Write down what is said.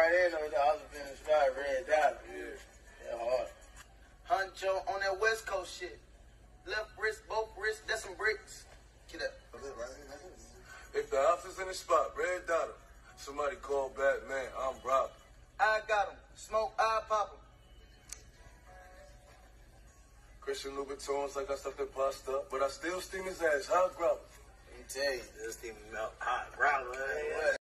right in on the house been straight red dot. Yeah, hard. Huncho on that West Coast shit. Left wrist, both wrists, that's some bricks. Get up. If the house is in the spot, red dot 'em. Somebody call Batman, I'm Rob. I got him. Smoke, I pop him. Christian Louboutins like I stuffed that pasta, but I still steam his ass hot grub. Let me tell you, this thing melt hot. Growler.